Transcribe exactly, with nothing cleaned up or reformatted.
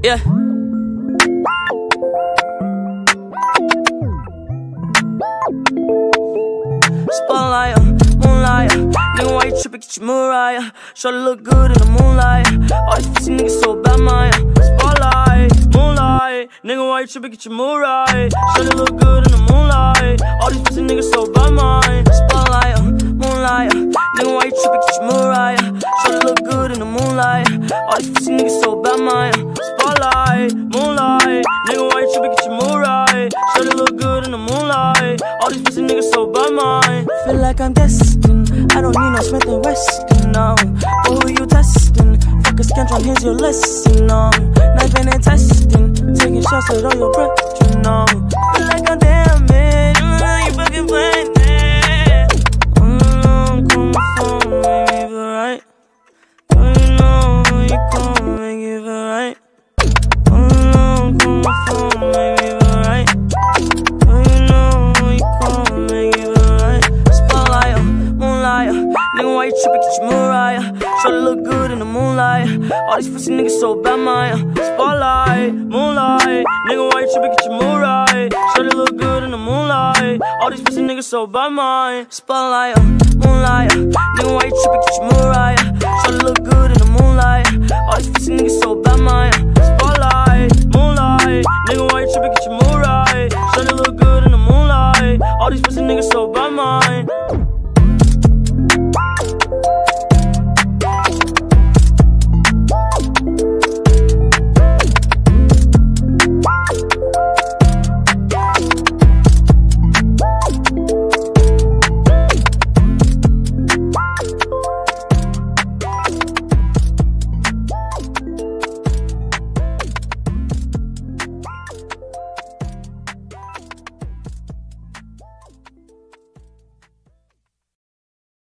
Yeah. Spotlight, moonlight. Nigga, why you trippin'? Get your Mariah. Shorty look good in the moonlight. All these pussy niggas so bad, Maya. Spotlight, moonlight. Nigga, why you trippin'? Get your Mariah. Shorty look good in the moonlight. All these pussy niggas so bad, Maya. Spotlight, moonlight. Nigga, why you trippin'? Get your Mariah. Shorty look good in the moonlight. All these pussy niggas so bad, Maya. Spotlight, moonlight. Nigga, why you trippin'? Get your Mariah. Shorty look good in the moonlight. All these pussy niggas so bad, Maya. Feel like I'm destined. I don't need no Smith and Weston, no. But who you testing? Fuck a scantron, here's your lesson, no. Knifing and testing, taking shots at all your breath, you know. Feel like I'm damaged, you fucking playing it. I'm coming for make me feel right. Don't you know you come make me feel right. I'm coming for make me feel right. Don't you know you come make me feel right. Spotlight, moonlight. Nigga, why you trippin'? Get your Mariah. Shorty look good in the moonlight. All these pussy niggas so bad, Maya. Spotlight, moonlight. Nigga, why you trippin'? Get your Mariah. Shorty look good in the moonlight. All these pussy niggas so bad, Maya. Spotlight, moonlight. Nigga, why you trippin'? Get your Mariah. Shorty look good in the moonlight. All these pussy niggas so bad, Maya. Spotlight, moonlight. Nigga, why you trippin'? Get your Mariah. Shorty look good in the moonlight. All these pussy niggas so bad, Maya.